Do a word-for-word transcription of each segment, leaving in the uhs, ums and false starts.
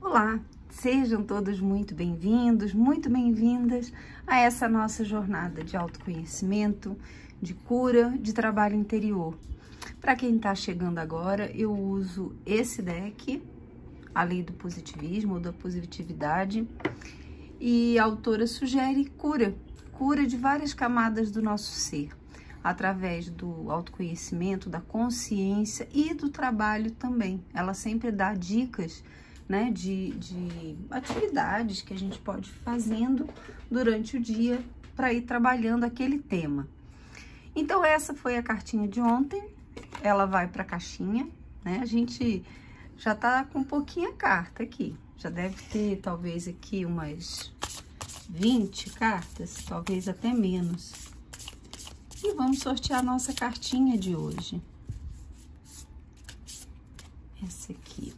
Olá, sejam todos muito bem-vindos, muito bem-vindas a essa nossa jornada de autoconhecimento, de cura, de trabalho interior. Para quem está chegando agora, eu uso esse deck, a Lei do Positivismo ou da Positividade, e a autora sugere cura, cura de várias camadas do nosso ser, através do autoconhecimento, da consciência e do trabalho também. Ela sempre dá dicas, né, de, de atividades que a gente pode ir fazendo durante o dia para ir trabalhando aquele tema. Então, essa foi a cartinha de ontem. Ela vai para a caixinha, né? A gente já tá com pouquinha carta aqui. Já deve ter, talvez, aqui umas vinte cartas, talvez até menos. E vamos sortear a nossa cartinha de hoje. Essa aqui.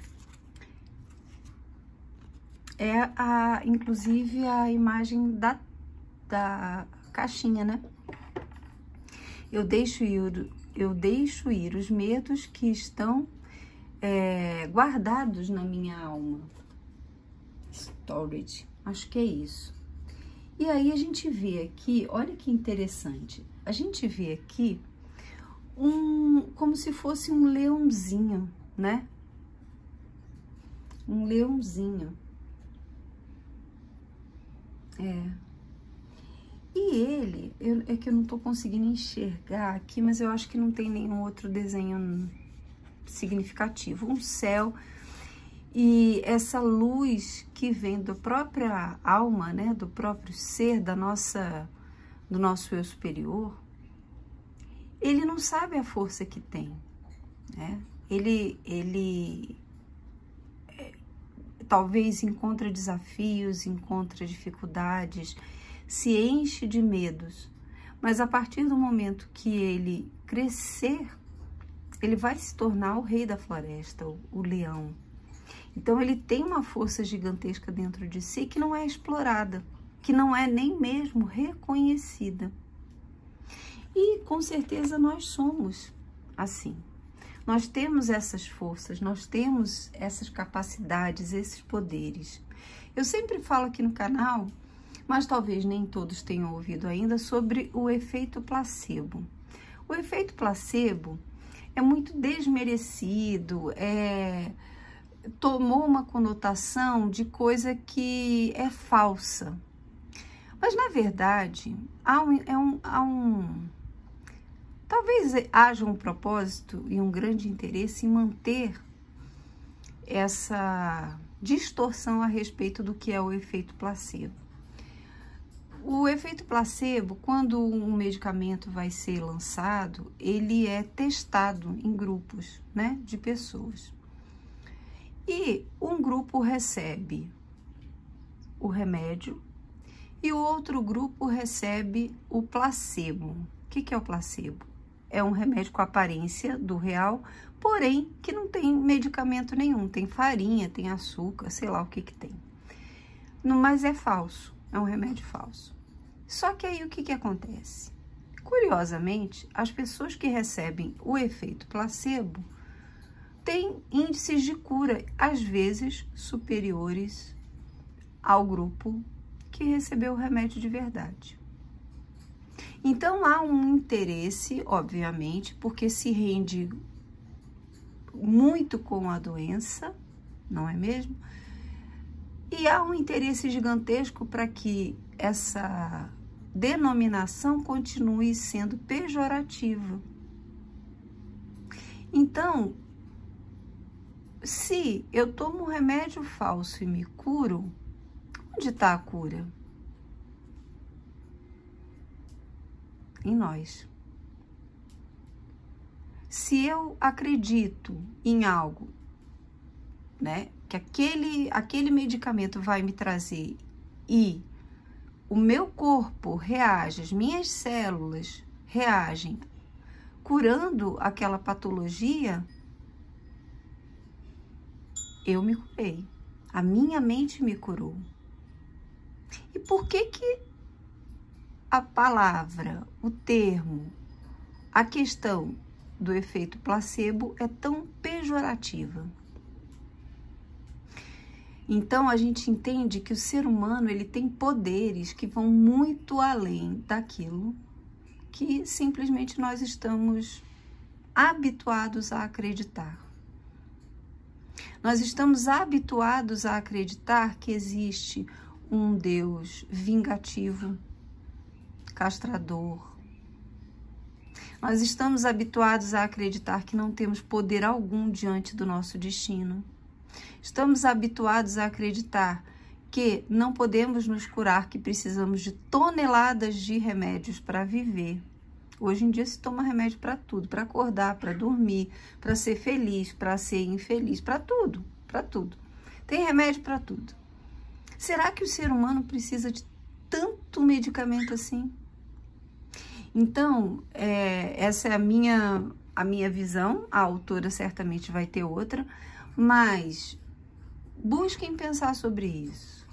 É, a, inclusive, a imagem da, da caixinha, né? Eu deixo ir, eu deixo ir os medos que estão é, guardados na minha alma. Storage, acho que é isso. E aí a gente vê aqui, olha que interessante, a gente vê aqui um, como se fosse um leãozinho, né? Um leãozinho. É. E ele, eu, é que eu não tô conseguindo enxergar aqui, mas eu acho que não tem nenhum outro desenho significativo. Um céu e essa luz que vem da própria alma, né, do próprio ser, da nossa, do nosso eu superior. Ele não sabe a força que tem, né? Ele, ele é, talvez encontra desafios, encontra dificuldades, se enche de medos, mas a partir do momento que ele crescer, ele vai se tornar o rei da floresta, o, o leão. Então, ele tem uma força gigantesca dentro de si que não é explorada, que não é nem mesmo reconhecida. E, com certeza, nós somos assim. Nós temos essas forças, nós temos essas capacidades, esses poderes. Eu sempre falo aqui no canal, mas talvez nem todos tenham ouvido ainda, sobre o efeito placebo. O efeito placebo é muito desmerecido, é, tomou uma conotação de coisa que é falsa. Mas, na verdade, há um, é um, há um, talvez haja um propósito e um grande interesse em manter essa distorção a respeito do que é o efeito placebo. O efeito placebo, quando um medicamento vai ser lançado, ele é testado em grupos, né, de pessoas. E um grupo recebe o remédio e o outro grupo recebe o placebo. O que que é o placebo? É um remédio com aparência do real, porém que não tem medicamento nenhum, tem farinha, tem açúcar, sei lá o que que tem. Mas é falso. É um remédio falso. Só que aí o que que acontece? Curiosamente, as pessoas que recebem o efeito placebo têm índices de cura, às vezes, superiores ao grupo que recebeu o remédio de verdade. Então, há um interesse, obviamente, porque se rende muito com a doença, não é mesmo? E há um interesse gigantesco para que essa denominação continue sendo pejorativa. Então, se eu tomo um remédio falso e me curo, onde está a cura? Em nós. Se eu acredito em algo, né, que aquele, aquele medicamento vai me trazer e o meu corpo reage, as minhas células reagem curando aquela patologia, eu me curei. A minha mente me curou. E por que que a palavra, o termo, a questão do efeito placebo é tão pejorativa? Então, a gente entende que o ser humano, ele tem poderes que vão muito além daquilo que simplesmente nós estamos habituados a acreditar. Nós estamos habituados a acreditar que existe um Deus vingativo, castrador. Nós estamos habituados a acreditar que não temos poder algum diante do nosso destino. Estamos habituados a acreditar que não podemos nos curar, que precisamos de toneladas de remédios para viver. Hoje em dia se toma remédio para tudo, para acordar, para dormir, para ser feliz, para ser infeliz, para tudo, para tudo. Tem remédio para tudo. Será que o ser humano precisa de tanto medicamento assim? Então, é, essa é a minha, a minha visão, a autora certamente vai ter outra, mas busquem pensar sobre isso.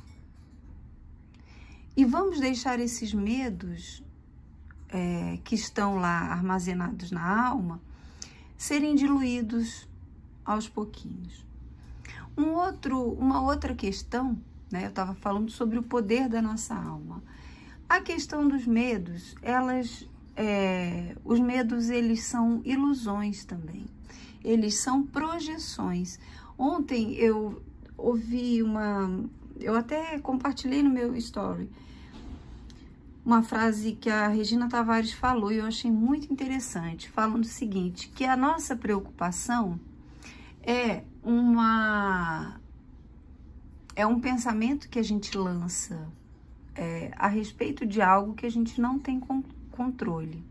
E vamos deixar esses medos é, que estão lá armazenados na alma serem diluídos aos pouquinhos. Um outro, uma outra questão, né, eu estava falando sobre o poder da nossa alma. A questão dos medos, elas, é, os medos, eles são ilusões também. Eles são projeções. Ontem eu ouvi uma, eu até compartilhei no meu story, uma frase que a Regina Tavares falou e eu achei muito interessante, falando o seguinte, que a nossa preocupação é uma, é um pensamento que a gente lança É, a respeito de algo que a gente não tem controle.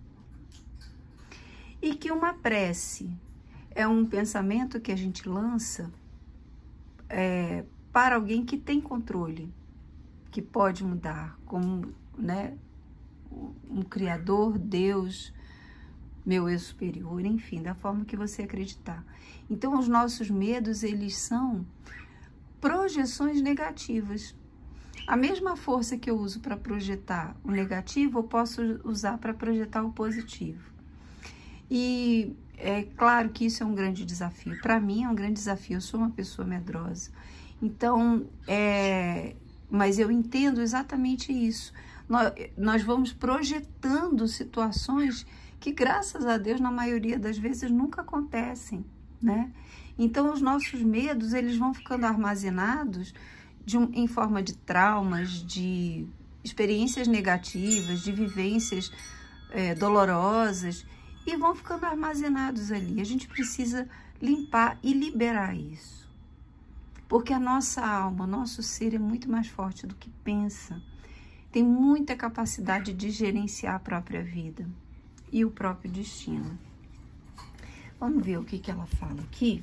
E que uma prece é um pensamento que a gente lança é, para alguém que tem controle, que pode mudar, como, né, um Criador, Deus, meu eu superior, enfim, da forma que você acreditar. Então, os nossos medos, eles são projeções negativas. A mesma força que eu uso para projetar o negativo, eu posso usar para projetar o positivo. E é claro que isso é um grande desafio. Para mim é um grande desafio, eu sou uma pessoa medrosa. Então, é, mas eu entendo exatamente isso. Nós, nós vamos projetando situações que, graças a Deus, na maioria das vezes nunca acontecem, né? Então, os nossos medos, eles vão ficando armazenados De um, em forma de traumas, de experiências negativas, de vivências é, dolorosas, e vão ficando armazenados ali. A gente precisa limpar e liberar isso. Porque a nossa alma, o nosso ser é muito mais forte do que pensa. Tem muita capacidade de gerenciar a própria vida e o próprio destino. Vamos ver o que, que ela fala aqui.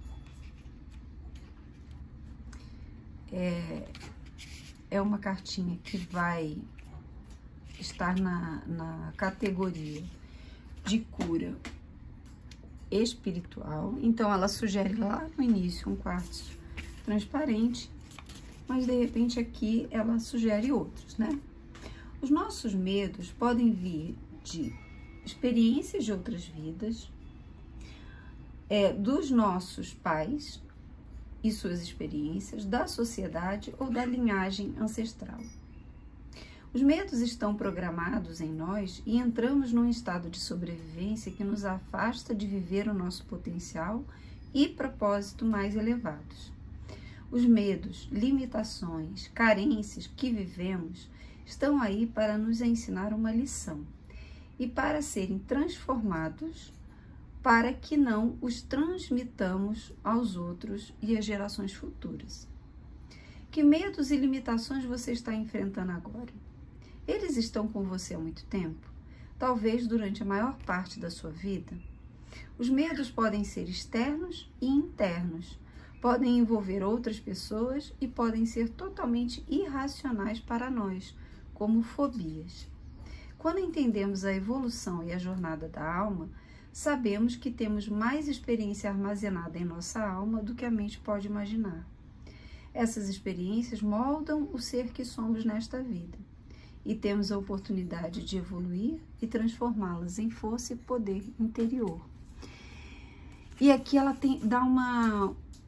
É, é uma cartinha que vai estar na, na categoria de cura espiritual. Então, ela sugere lá no início um quartzo transparente, mas de repente aqui ela sugere outros, né? Os nossos medos podem vir de experiências de outras vidas, é, dos nossos pais e suas experiências, da sociedade ou da linhagem ancestral. Os medos estão programados em nós e entramos num estado de sobrevivência que nos afasta de viver o nosso potencial e propósito mais elevados. Os medos, limitações, carências que vivemos estão aí para nos ensinar uma lição e para serem transformados para que não os transmitamos aos outros e às gerações futuras. Que medos e limitações você está enfrentando agora? Eles estão com você há muito tempo? Talvez durante a maior parte da sua vida? Os medos podem ser externos e internos, podem envolver outras pessoas e podem ser totalmente irracionais para nós, como fobias. Quando entendemos a evolução e a jornada da alma, sabemos que temos mais experiência armazenada em nossa alma do que a mente pode imaginar. Essas experiências moldam o ser que somos nesta vida e temos a oportunidade de evoluir e transformá-las em força e poder interior. E aqui ela tem, dá uma,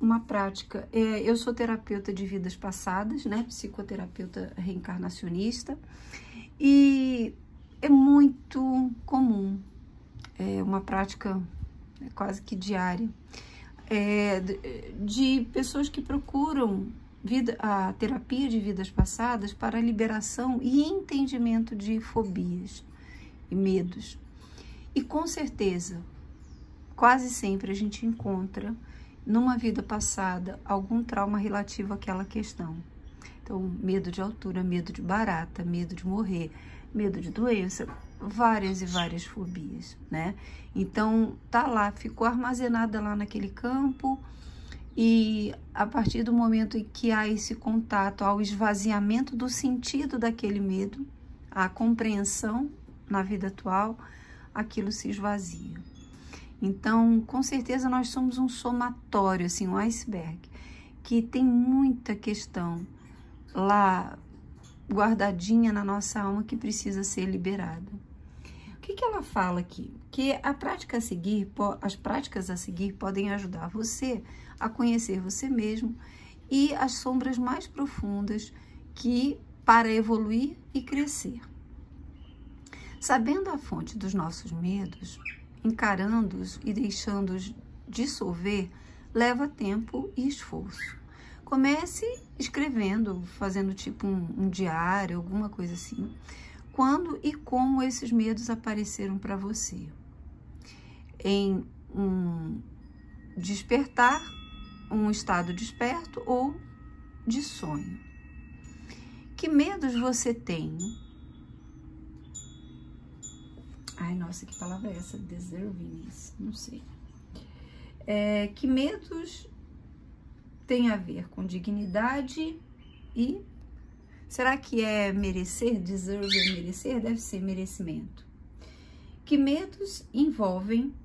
uma prática, é, eu sou terapeuta de vidas passadas, né, psicoterapeuta reencarnacionista, e é muito comum, é uma prática quase que diária, é, de, de pessoas que procuram vida, a terapia de vidas passadas para liberação e entendimento de fobias e medos. E com certeza, quase sempre a gente encontra numa vida passada algum trauma relativo àquela questão. Então, medo de altura, medo de barata, medo de morrer, medo de doença, várias e várias fobias, né? Então, tá lá, ficou armazenada lá naquele campo, e a partir do momento em que há esse contato, ao esvaziamento do sentido daquele medo, a compreensão na vida atual, aquilo se esvazia. Então, com certeza, nós somos um somatório, assim, um iceberg, que tem muita questão lá guardadinha na nossa alma que precisa ser liberada. O que que ela fala aqui? Que a prática a seguir, as práticas a seguir podem ajudar você a conhecer você mesmo e as sombras mais profundas que para evoluir e crescer. Sabendo a fonte dos nossos medos, encarando-os e deixando-os dissolver, leva tempo e esforço. Comece escrevendo, fazendo tipo um, um diário, alguma coisa assim, quando e como esses medos apareceram para você. Em um despertar, um estado desperto ou de sonho. Que medos você tem? Ai, nossa, que palavra é essa? Deservingness, não sei. É, que medos tem a ver com dignidade e... Será que é merecer? Deserve é merecer? Deve ser merecimento. Que medos envolvem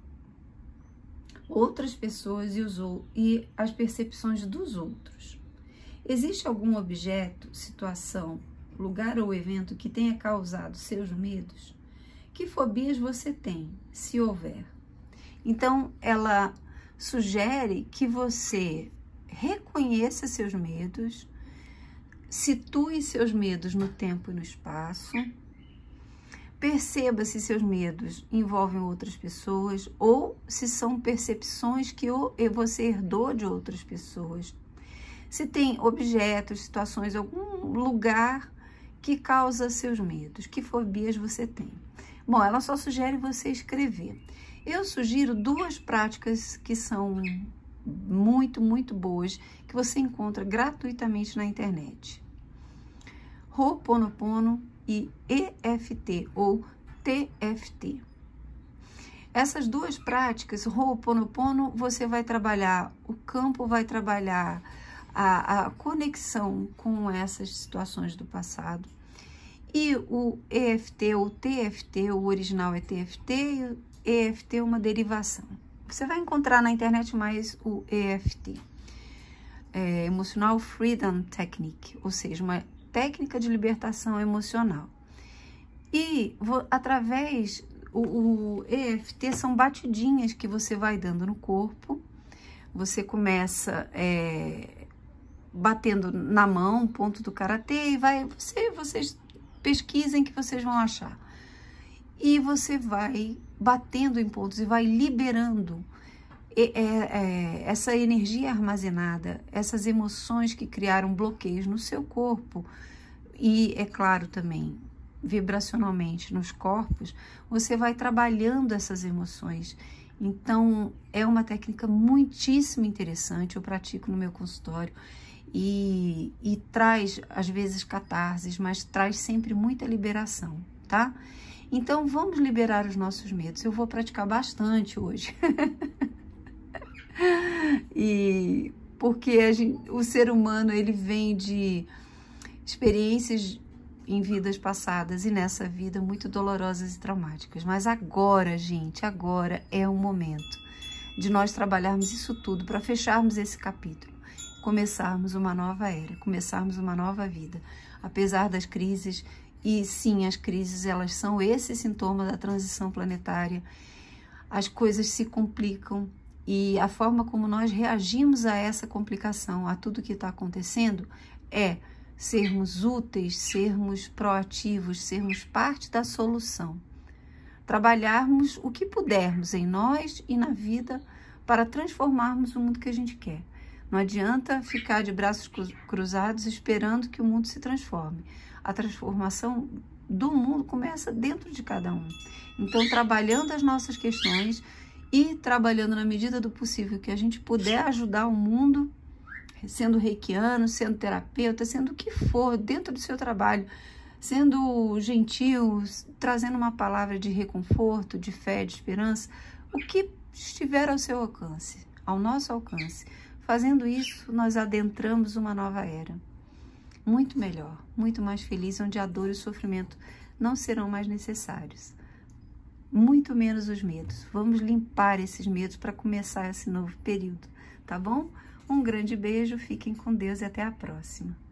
outras pessoas e, os, e as percepções dos outros? Existe algum objeto, situação, lugar ou evento que tenha causado seus medos? Que fobias você tem, se houver? Então, ela sugere que você reconheça seus medos, situe seus medos no tempo e no espaço, perceba se seus medos envolvem outras pessoas ou se são percepções que você herdou de outras pessoas. Se tem objetos, situações, algum lugar que causa seus medos, que fobias você tem. Bom, ela só sugere você escrever. Eu sugiro duas práticas que são muito, muito boas, que você encontra gratuitamente na internet. Ho'oponopono e E F T ou T F T. Essas duas práticas, Ho'oponopono, você vai trabalhar, o campo vai trabalhar a, a conexão com essas situações do passado. E o E F T ou T F T, o original é T F T e o E F T é uma derivação. Você vai encontrar na internet mais o E F T, é, Emotional Freedom Technique, ou seja, uma técnica de libertação emocional. E vou, através, o, o E F T são batidinhas que você vai dando no corpo. Você começa é, batendo na mão, ponto do karatê, e vai, você, vocês pesquisem que vocês vão achar. E você vai batendo em pontos e vai liberando é, é, essa energia armazenada, essas emoções que criaram bloqueios no seu corpo e, é claro, também vibracionalmente nos corpos, você vai trabalhando essas emoções. Então, é uma técnica muitíssimo interessante, eu pratico no meu consultório e, e traz, às vezes, catarses, mas traz sempre muita liberação, tá? Então, vamos liberar os nossos medos. Eu vou praticar bastante hoje. E porque a gente, o ser humano, ele vem de experiências em vidas passadas e nessa vida muito dolorosas e traumáticas. Mas agora, gente, agora é o momento de nós trabalharmos isso tudo para fecharmos esse capítulo, começarmos uma nova era, começarmos uma nova vida. Apesar das crises, e sim, as crises, elas são esse sintoma da transição planetária, as coisas se complicam E a forma como nós reagimos a essa complicação, a tudo que está acontecendo, é sermos úteis, sermos proativos, sermos parte da solução. Trabalharmos o que pudermos em nós e na vida para transformarmos o mundo que a gente quer. Não adianta ficar de braços cruzados esperando que o mundo se transforme. A transformação do mundo começa dentro de cada um. Então, trabalhando as nossas questões e trabalhando na medida do possível que a gente puder ajudar o mundo, sendo reikiano, sendo terapeuta, sendo o que for dentro do seu trabalho, sendo gentil, trazendo uma palavra de reconforto, de fé, de esperança, o que estiver ao seu alcance, ao nosso alcance. Fazendo isso, nós adentramos uma nova era, muito melhor, muito mais feliz, onde a dor e o sofrimento não serão mais necessários. Muito menos os medos. Vamos limpar esses medos para começar esse novo período, tá bom? Um grande beijo, fiquem com Deus e até a próxima.